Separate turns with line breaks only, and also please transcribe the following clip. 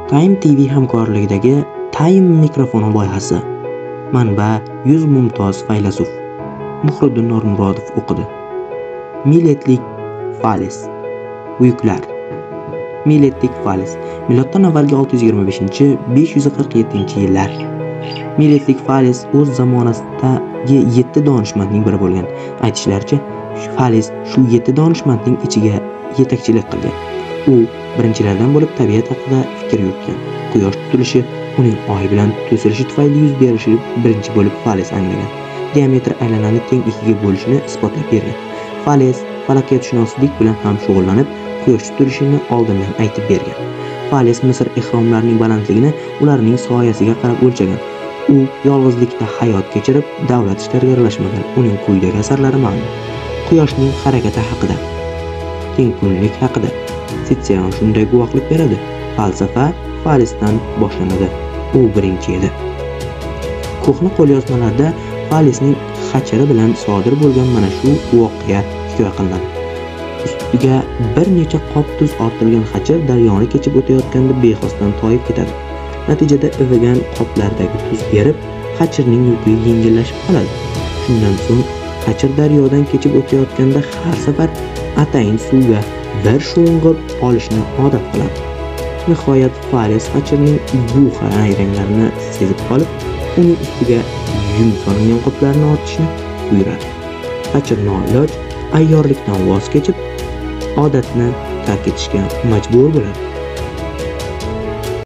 Time TV hamkorligidagi Time mikrofoni loyihasi. Manba 100 mumtoz faylasuf. Muhriddin Normurodov o'qidi. Milletlik Fales. Buyuklar. Milletlik Fales. Miloddan avvalgi 625-547-yillar. Milletlik Fales o'z zamonasidagi 7 donishmandning biri bo'lgan. Aytishlaricha, Fales shu 7 donishmandning ichiga yetakchilik qilgan. U birinchilardan bo'lib tabiat haqida fikr yuritgan. Quyosh tutilishi, uning oy bilan to'silishi tufayli yuz berishi birinchi bo'lib Fales anglagan. Diametr aylanani teng ikkiga bo'lishini isbotlab bergan. Fales falakiyatshunoslik bilan ham shug'ullanib, quyosh tutilishini oldindan aytib bergan. Fales Misr ehromlarining balandligini ularning soyasiga qarab o'lchagan. U yolg'izlikda hayot kechirib, davlat ishlariga aralashmagan. Uning quyidagi asarlari ma'lum. Quyoshning harakati haqida, tengkunlik haqida. Sitseron shunday guvohlik beradi. Falsafa Falesdan boshlanadi. U birinchi edi. Ko'hna qo'lyozmalarda Falesning xachiri bilan sodir bo'lgan mana shu voqea hikoya qilinadi. Ustiga bir necha qop tuz ortilgan xachir daryoni kechib o'tayotganda bexosdan toyib ketadi. Natijada ivigan qoplardagi tuz erib, xachirning yuki yengillashib qoladi. Shundan so'ng xachir daryodan kechib o'tayotganda har safar atayin suvga bir sho'ng'ib olishni odat qiladi. Nihoyat Fales xachirning bu ranglarini sezib qolib, uning ustiga yung solingan qoplarni ortishni buyuradi. Xachir noiloj ayyorlikdan voz kechib, odatni tark etishga majbur bo'ladi.